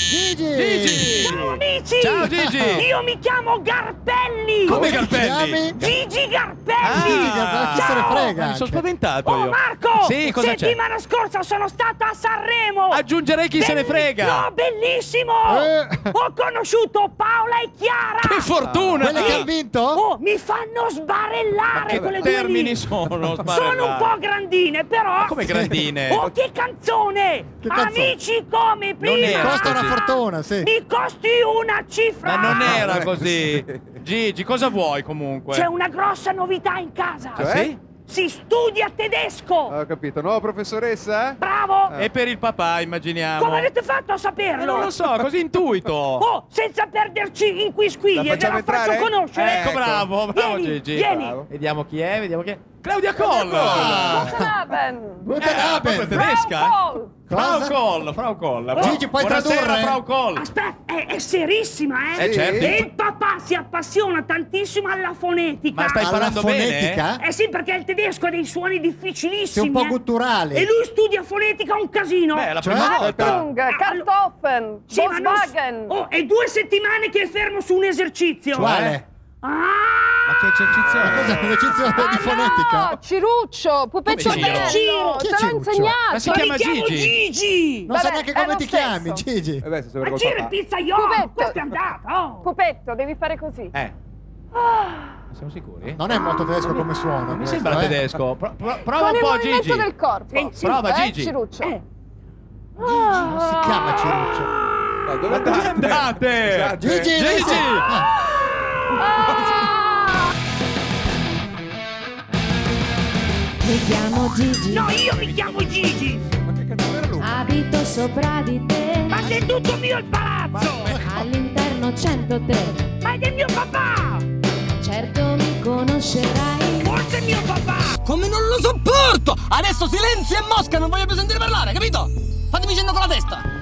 Gigi! Ciao amici! Ciao Gigi! Io mi chiamo Garpelli! Come Garpelli? Gigi Garpelli! Chi se ne frega? Mi sono spaventato Oh io. Marco! Sì, cosa c'è? Settimana scorsa sono stata a Sanremo! Aggiungerei chi se ne frega! No, bellissimo! Ho conosciuto Paola e Chiara! Che fortuna! Quelle che hanno vinto? Oh, mi fanno sbarellare quelle due termini lì! sono Sono un po' grandine, però... Come grandine? Oh, che canzone! Che canzone? Amici come prima! era Costa una così. fortuna, sì. Mi costi una cifra! Ma non era così. Gigi, cosa vuoi comunque? C'è una grossa novità in casa! Ah, sì? Si studia tedesco! Ho capito, nuova professoressa? Bravo! E per il papà, immaginiamo. Come avete fatto a saperlo? Non lo so, così intuito. Oh, senza perderci in quisquiglie, La ve la facciamo faccio entrare? conoscere! Ecco, bravo Vieni, Gigi. vieni. Bravo. Vediamo chi è, vediamo chi è. Claudia Koll! Guten Abend. Guten proprio Abend. tedesca? Kohl. Frau Koll. Gigi, puoi Buonasera, tradurre? Frau Koll. Aspetta, è serissima, eh? Certo. E il papà si appassiona tantissimo alla fonetica. Ma stai Alla parlando fonetica? Eh sì, perché il tedesco ha dei suoni difficilissimi. Sei un po' gutturale. E lui studia fonetica un casino. Beh, è la Cioè? prima volta. Achtung, Kartoffeln, Sì, ma non... Volkswagen. Oh, è 2 settimane che è fermo su un esercizio. Quale? Ah! Ma che esercizio Ma cos'è è? un esercizio di fonetica? No, Ciruccio, pupetto Come Ciro? bello, Chi è te l'ho Ciruccio? insegnato. Ma si Ma chiama mi chiamo Gigi? Gigi! Non sai Vabbè, neanche è come lo ti chiami, stesso. Gigi. Vabbè, se Ma col Giro il papà. pizzaiolo! Pupetto. Questo è andato! Oh. Pupetto, devi fare così. Siamo sicuri? Non è molto tedesco come suono. Non mi questo, sembra eh. tedesco. Prova Con un il po' movimento Gigi. del corpo. Sì, Prova Gigi. Ciruccio. Non si chiama Ciruccio. No, dove Dove andate? Scusate. Gigi! Gigi! Mi chiamo Gigi, No, io mi chiamo Gigi! Ma che cazzo era lui? abito sopra di te, Ma sei tutto mio il palazzo! all'interno 103. Ma è del mio papà! Certo mi conoscerai, Forse è mio papà! Come non lo sopporto! Adesso silenzio e mosca, non voglio più sentire parlare, capito? Fatemi cenno con la testa!